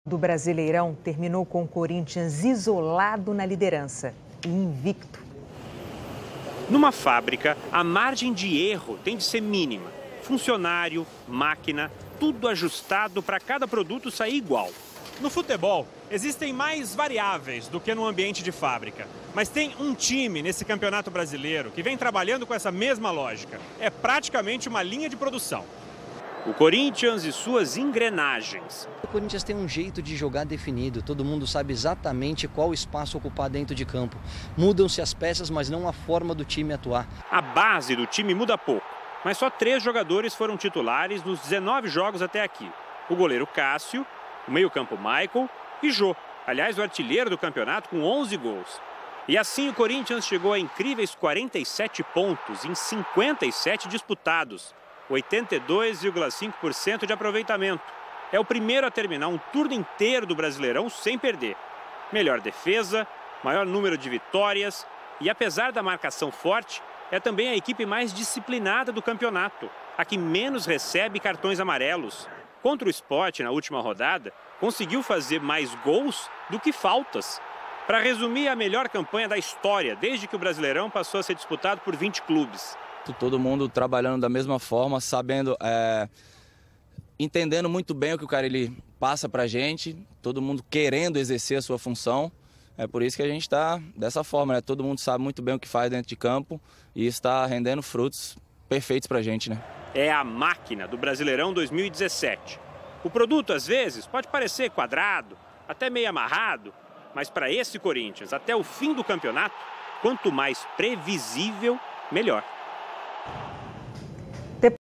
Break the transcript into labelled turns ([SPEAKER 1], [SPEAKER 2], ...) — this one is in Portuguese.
[SPEAKER 1] Do Brasileirão terminou com o Corinthians isolado na liderança e invicto.
[SPEAKER 2] Numa fábrica, a margem de erro tem de ser mínima. Funcionário, máquina, tudo ajustado para cada produto sair igual.
[SPEAKER 3] No futebol, existem mais variáveis do que no ambiente de fábrica. Mas tem um time nesse campeonato brasileiro que vem trabalhando com essa mesma lógica. É praticamente uma linha de produção.
[SPEAKER 2] O Corinthians e suas engrenagens.
[SPEAKER 4] O Corinthians tem um jeito de jogar definido, todo mundo sabe exatamente qual espaço ocupar dentro de campo. Mudam-se as peças, mas não a forma do time atuar.
[SPEAKER 2] A base do time muda pouco, mas só 3 jogadores foram titulares nos 19 jogos até aqui. O goleiro Cássio, o meio-campo Michael e Jô, aliás o artilheiro do campeonato com 11 gols. E assim o Corinthians chegou a incríveis 47 pontos em 57 disputados. 82,5% de aproveitamento. É o primeiro a terminar um turno inteiro do Brasileirão sem perder. Melhor defesa, maior número de vitórias e, apesar da marcação forte, é também a equipe mais disciplinada do campeonato, a que menos recebe cartões amarelos. Contra o Sport, na última rodada, conseguiu fazer mais gols do que faltas. Para resumir, a melhor campanha da história, desde que o Brasileirão passou a ser disputado por 20 clubes.
[SPEAKER 5] Todo mundo trabalhando da mesma forma, sabendo, entendendo muito bem o que o Carille passa pra gente, todo mundo querendo exercer a sua função. É por isso que a gente está dessa forma, né? Todo mundo sabe muito bem o que faz dentro de campo e está rendendo frutos perfeitos pra gente, né?
[SPEAKER 2] É a máquina do Brasileirão 2017. O produto, às vezes, pode parecer quadrado, até meio amarrado, mas para esse Corinthians, até o fim do campeonato, quanto mais previsível, melhor.